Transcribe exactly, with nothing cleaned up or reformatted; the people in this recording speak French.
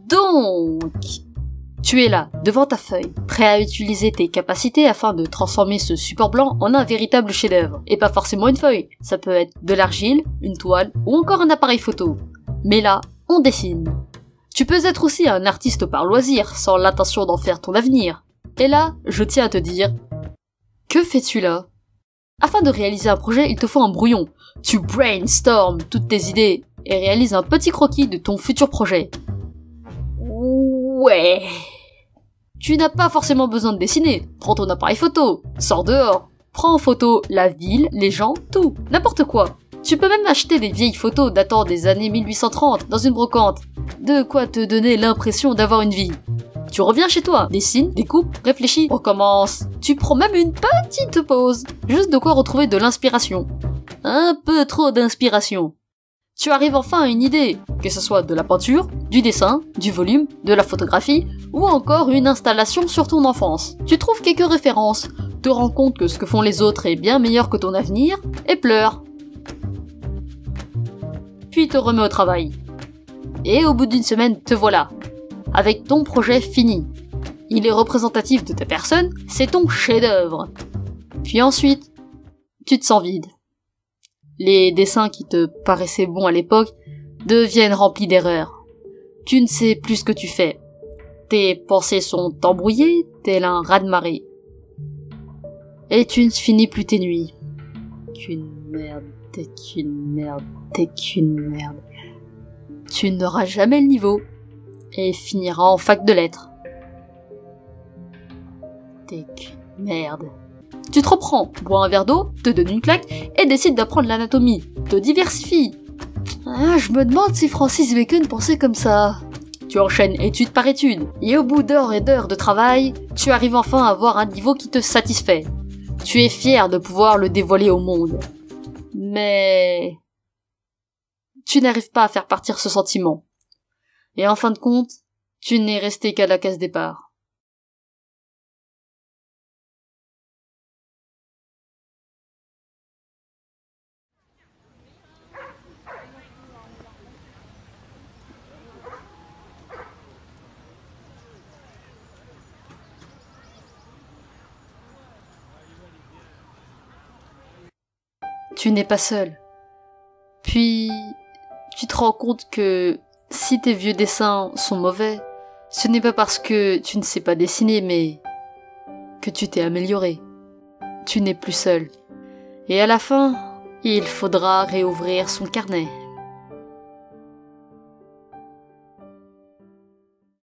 Donc, tu es là, devant ta feuille, prêt à utiliser tes capacités afin de transformer ce support blanc en un véritable chef-d'œuvre. Et pas forcément une feuille, ça peut être de l'argile, une toile ou encore un appareil photo. Mais là, on dessine. Tu peux être aussi un artiste par loisir, sans l'intention d'en faire ton avenir. Et là, je tiens à te dire, que fais-tu là? Afin de réaliser un projet, il te faut un brouillon. Tu brainstorm toutes tes idées et réalises un petit croquis de ton futur projet. Ouais. Tu n'as pas forcément besoin de dessiner. Prends ton appareil photo, sors dehors, prends en photo la ville, les gens, tout, n'importe quoi. Tu peux même acheter des vieilles photos datant des années mille huit cent trente dans une brocante. De quoi te donner l'impression d'avoir une vie. Tu reviens chez toi, dessine, découpe, réfléchis, recommence. Tu prends même une petite pause, juste de quoi retrouver de l'inspiration. Un peu trop d'inspiration. Tu arrives enfin à une idée, que ce soit de la peinture, du dessin, du volume, de la photographie, ou encore une installation sur ton enfance. Tu trouves quelques références, te rends compte que ce que font les autres est bien meilleur que ton avenir, et pleures. Puis te remets au travail. Et au bout d'une semaine, te voilà, avec ton projet fini. Il est représentatif de ta personne, c'est ton chef-d'œuvre. Puis ensuite, tu te sens vide. Les dessins qui te paraissaient bons à l'époque deviennent remplis d'erreurs. Tu ne sais plus ce que tu fais. Tes pensées sont embrouillées, tel un raz-de-marée. Et tu ne finis plus tes nuits. Qu'une merde, t'es qu'une merde, t'es qu'une merde. Tu n'auras jamais le niveau, et finiras en fac de lettres. T'es qu'une merde. Tu te reprends, bois un verre d'eau, te donne une claque, et décides d'apprendre l'anatomie. Te diversifie. Ah, je me demande si Francis Bacon pensait comme ça. Tu enchaînes étude par étude, et au bout d'heures et d'heures de travail, tu arrives enfin à avoir un niveau qui te satisfait. Tu es fier de pouvoir le dévoiler au monde. Mais... tu n'arrives pas à faire partir ce sentiment. Et en fin de compte, tu n'es resté qu'à la case départ. Tu n'es pas seul. Puis, tu te rends compte que si tes vieux dessins sont mauvais, ce n'est pas parce que tu ne sais pas dessiner, mais que tu t'es amélioré. Tu n'es plus seul. Et à la fin, il faudra réouvrir son carnet.